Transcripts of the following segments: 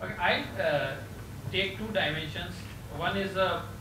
Okay, I take two dimensions. One is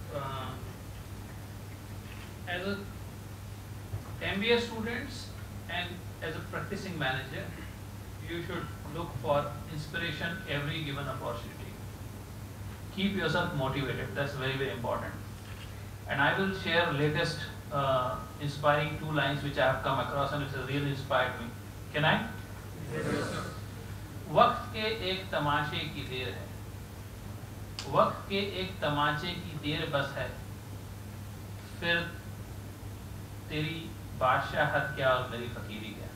as a MBA students and as a practicing manager, you should look for inspiration every given opportunity. Keep yourself motivated. That's very, very important. And I will share latest inspiring two lines which I have come across and which has really inspired me. Can I? Yes. वक्त के एक तमाशे की देर है, वक्त के एक तमाचे की देर बस है, फिर तेरी बादशाहत क्या और मेरी फकीरी क्या।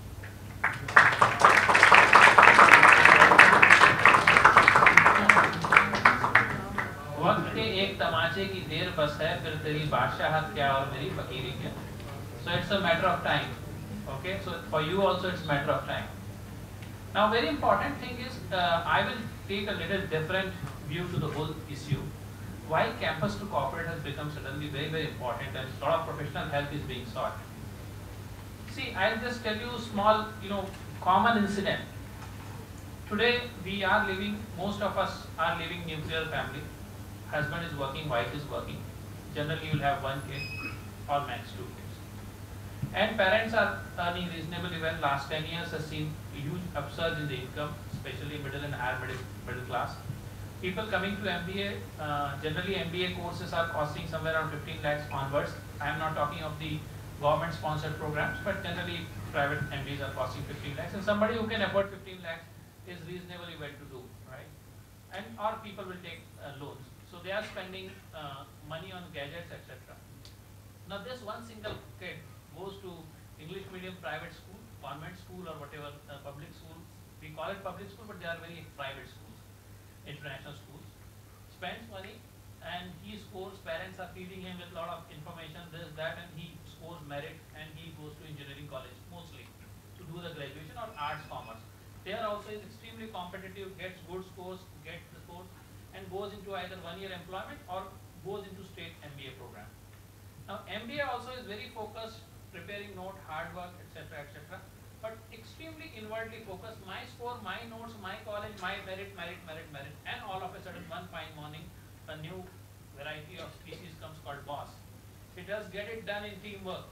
वक्त के एक तमाचे की देर बस है, फिर तेरी बादशाहत क्या और मेरी फकीरी क्या। So it's a matter of time. Okay, so for you also it's matter of time. Now, very important thing is, I will take a little different view to the whole issue. Why campus to corporate has become suddenly very, very important, and a lot of professional help is being sought. See, I'll just tell you small, common incident. Today, we are living, most of us are living nuclear family. Husband is working, wife is working. Generally, you will have one kid or max two kids. And parents are earning reasonably well. Last 10 years has seen a huge upsurge in the income, especially middle and higher middle class. People coming to MBA, generally MBA courses are costing somewhere around 15 lakhs onwards. I am not talking of the government sponsored programs, but generally private MBAs are costing 15 lakhs. And somebody who can afford 15 lakhs is reasonably well to do, right? And or people will take loans. So they are spending money on gadgets, etc. Now this one single kid goes to English medium private school, convent school or whatever, public school. We call it public school, but they are very private schools, international schools. Spends money and he scores, parents are feeding him with a lot of information, this, that, and he scores merit and he goes to engineering college mostly to do the graduation or arts, commerce. There also is extremely competitive, gets good scores, gets the scores and goes into either 1 year employment or goes into state MBA program. Now MBA also is very focused, preparing note, hard work, etc., etc. But extremely inwardly focused. My score, my notes, my college, my merit, and all of a sudden one fine morning, a new variety of species comes called boss. He does get it done in teamwork.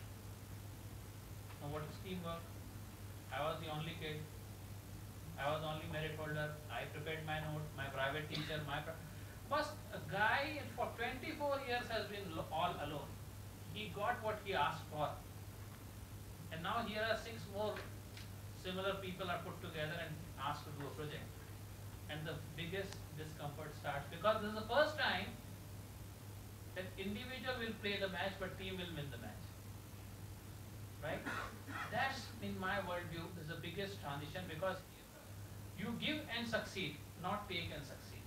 Now what is teamwork? I was the only kid. I was the only merit holder. I prepared my note, my private teacher, but a guy for 24 years has been all alone. He got what he asked for. And now here are 6 more similar people are put together and asked to do a project. And the biggest discomfort starts because this is the first time that individual will play the match but team will win the match. Right? That's in my worldview is the biggest transition because you give and succeed, not take and succeed.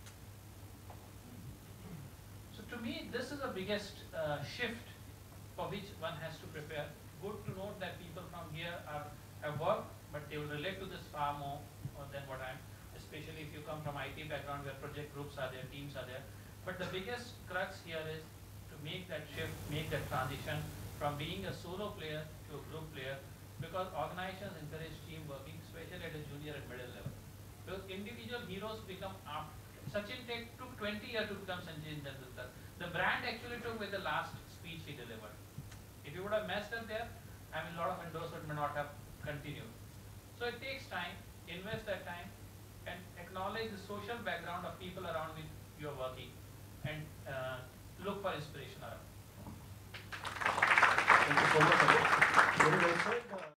So to me, this is the biggest shift for which one has to prepare. Good to note that people from here have worked, but they will relate to this far more than what I am, especially if you come from IT background where project groups are there, teams are there. But the biggest crux here is to make that shift, make that transition from being a solo player to a group player, because organizations encourage team working, especially at a junior and middle level. Because individual heroes become after. Sachin took 20 years to become Sachin Tendulkar. The brand actually took with the last speech he delivered. If you would have messed up there, a lot of endorsement may not have continued. So it takes time, invest that time, and acknowledge the social background of people around which you are working, and look for inspiration around. Thank you so much.